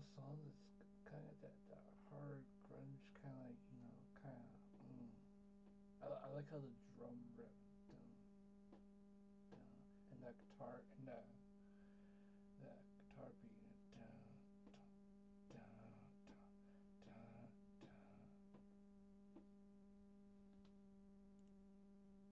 those songs. It's kind of that hard grunge kind of like kind of. I like how the drum rip, you know, and that guitar and that guitar beat.